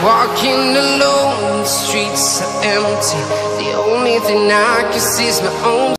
Walking alone, the streets are empty. The only thing I can see is my own